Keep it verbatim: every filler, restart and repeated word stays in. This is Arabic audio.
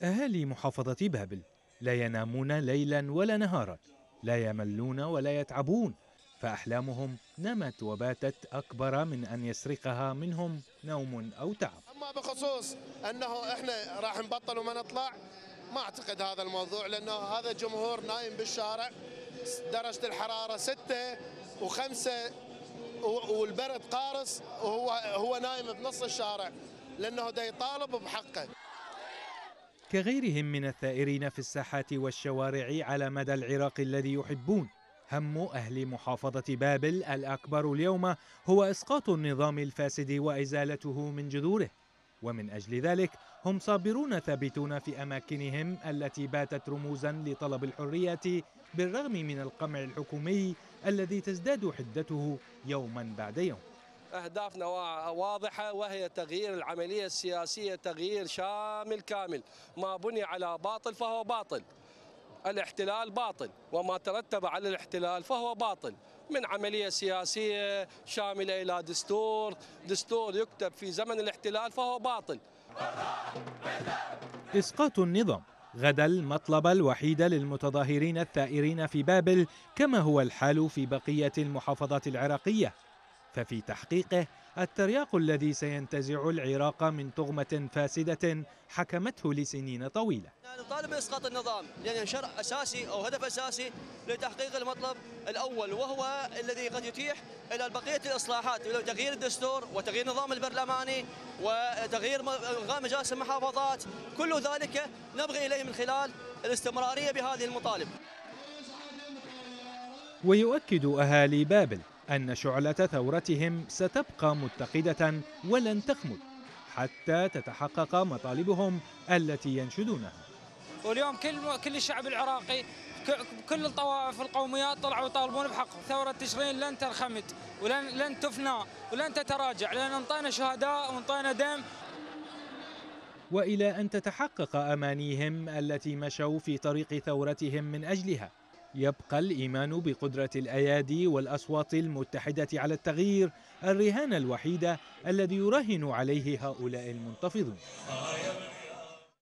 أهالي محافظة بابل لا ينامون ليلا ولا نهارا، لا يملون ولا يتعبون، فأحلامهم نمت وباتت أكبر من أن يسرقها منهم نوم أو تعب. أما بخصوص أنه إحنا راح نبطل وما نطلع، ما أعتقد هذا الموضوع، لأنه هذا جمهور نايم بالشارع، درجة الحرارة ستة وخمسة والبرد قارس، وهو هو نايم بنص الشارع لأنه دا يطالب بحقه. كغيرهم من الثائرين في الساحات والشوارع على مدى العراق الذي يحبون، هم أهل محافظة بابل الأكبر اليوم هو إسقاط النظام الفاسد وإزالته من جذوره، ومن أجل ذلك هم صابرون ثابتون في أماكنهم التي باتت رموزا لطلب الحرية بالرغم من القمع الحكومي الذي تزداد حدته يوما بعد يوم. أهدافنا واضحة، وهي تغيير العملية السياسية، تغيير شامل كامل. ما بني على باطل فهو باطل، الاحتلال باطل، وما ترتب على الاحتلال فهو باطل، من عملية سياسية شاملة إلى دستور، دستور يكتب في زمن الاحتلال فهو باطل. إسقاط النظام غدا المطلب الوحيد للمتظاهرين الثائرين في بابل، كما هو الحال في بقية المحافظات العراقية، ففي تحقيقه الترياق الذي سينتزع العراق من طغمة فاسدة حكمته لسنين طويلة. نطالب بإسقاط النظام لأنه شرع أساسي أو هدف أساسي لتحقيق المطلب الأول، وهو الذي قد يتيح إلى بقية الإصلاحات، تغيير الدستور وتغيير النظام البرلماني وتغيير إلغاء مجالس المحافظات. كل ذلك نبغي إليه من خلال الاستمرارية بهذه المطالب. ويؤكد أهالي بابل أن شعلة ثورتهم ستبقى متقدة ولن تخمد حتى تتحقق مطالبهم التي ينشدونها. واليوم كل كل الشعب العراقي، كل الطوائف القوميات طلعوا يطالبون بحق. ثورة تشرين لن ترخمد ولن لن تفنى ولن تتراجع، لأن انطينا شهداء وانطينا دم. وإلى أن تتحقق أمانيهم التي مشوا في طريق ثورتهم من أجلها، يبقى الإيمان بقدرة الأيادي والأصوات المتحدة على التغيير الرهان الوحيد الذي يراهن عليه هؤلاء المنتفضون.